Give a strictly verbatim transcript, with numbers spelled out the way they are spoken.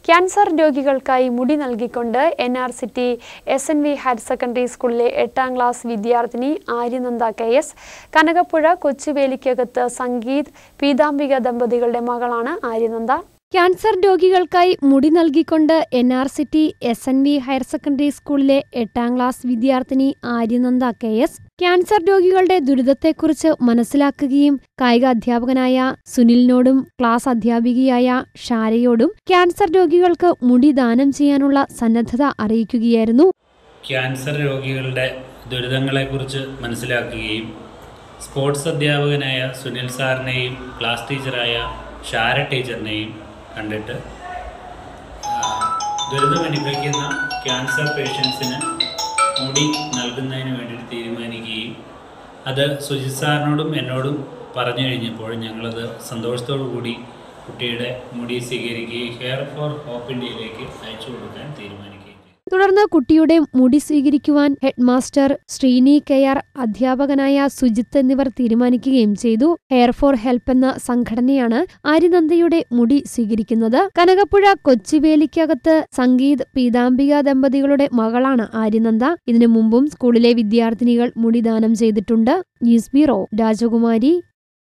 Cancer രോഗികൾക്കായി മുടി നൽകിക്കൊണ്ട് N R City S N V higher secondary സ്കൂളിലെ എട്ടാം ക്ലാസ് വിദ്യാർത്ഥിനി ആര്യനന്ദ കെ എസ് കനകപ്പുഴ കൊച്ചുവേലിക്കകത്ത് സംഗീത് പീതാംബിക ദമ്പതികളുടെ മകളാണ് ആര്യനന്ദ. ക്യാൻസർ രോഗികൾക്കായി മുടി നൽകിക്കൊണ്ട് N R City S N V higher secondary സ്കൂളിലെ എട്ടാം ക്ലാസ് വിദ്യാർത്ഥിനി ആര്യനന്ദ കെ എസ് ക്യാൻസർ രോഗികളുടെ ദുരിതത്തെക്കുറിച്ച് മനസ്സിലാക്കുകയും കായിക അധ്യാപകനായ സുനിലിനോടും ക്ലാസ് അധ്യാപികയായ ഷാരയോടും ക്യാൻസർ രോഗികൾക്ക് മുടി ദാനം ചെയ്യാനുള്ള സന്നദ്ധത അറിയിക്കുകയായിരുന്നു. ക്യാൻസർ രോഗികളുടെ ദുരിതങ്ങളെക്കുറിച്ച് മനസ്സിലാക്കുകയും സ്പോർട്സ് അധ്യാപകനായ സുനിൽ സാറിനെയും ക്ലാസ് ടീച്ചറായ ഷാര ടീച്ചറിനെയും കണ്ടിട്ട് ദുരിതമനുഭവിക്കുന്ന ക്യാൻസർ പേഷ്യൻസിന് മുടി നൽകുന്നതിന് വേണ്ടിയിട്ട് തീരുമാനിക്കുകയും അത് സുജിത് സാറിനോടും എന്നോടും പറഞ്ഞു കഴിഞ്ഞപ്പോൾ ഞങ്ങളത് സന്തോഷത്തോടു കൂടി കുട്ടിയുടെ മുടി സ്വീകരിക്കുകയും ഹെയർ ഫോർ ഹോപ്പ് ഇന്ത്യയിലേക്ക് അയച്ചു കൊടുക്കാൻ തീരുമാനിക്കുകയും. തുടർന്ന് കുട്ടിയുടെ മുടി സ്വീകരിക്കുവാൻ head master Srini K R, അധ്യാപകനായ സുജിത്ത് എന്നിവർ തീരുമാനിക്കുകയും ചെയ്തു. ഹെയർ ഫോർ ഹെൽപ്പ് എന്ന സംഘടനയാണ് ആര്യനന്ദയുടെ മുടി സ്വീകരിക്കുന്നത്. കനകപ്പുഴ കൊച്ചുവേലിക്കകത്ത് സംഗീത് പീതാംബിക ദമ്പതികളുടെ മകളാണ് ആര്യനന്ദ. ഇതിനു മുമ്പും സ്കൂളിലെ വിദ്യാർത്ഥിനികൾ മുടി ദാനം ചെയ്തിട്ടുണ്ട്. ന്യൂസ് ബ്യൂറോ, രാജകുമാരി.